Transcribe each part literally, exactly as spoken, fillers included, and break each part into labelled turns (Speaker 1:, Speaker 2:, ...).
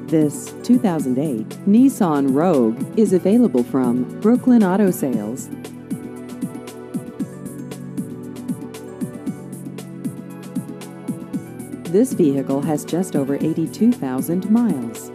Speaker 1: This two thousand eight Nissan Rogue is available from Brooklyn Auto Sales. This vehicle has just over eighty-two thousand miles.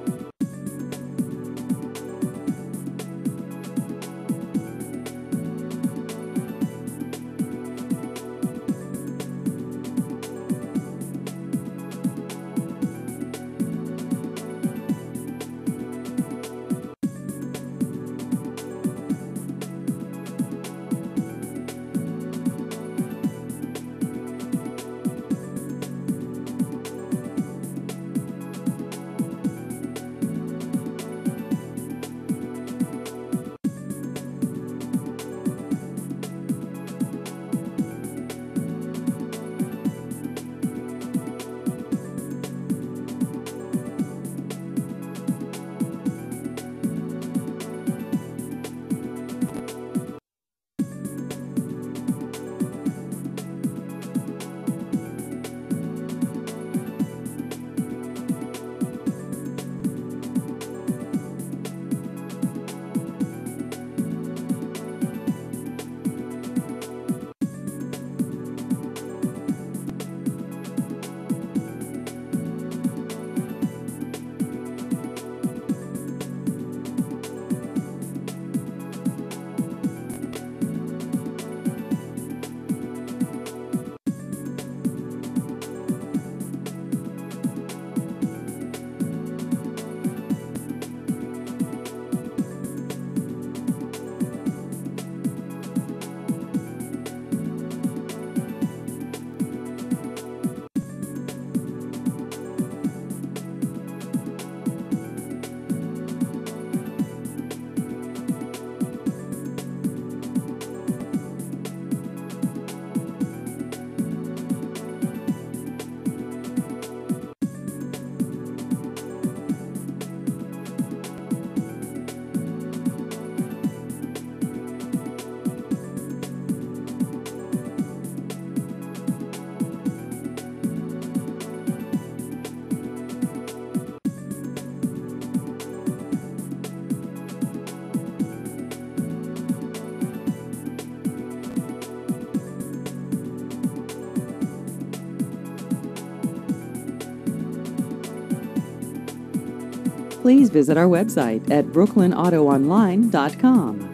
Speaker 1: Please visit our website at brooklyn auto online dot com.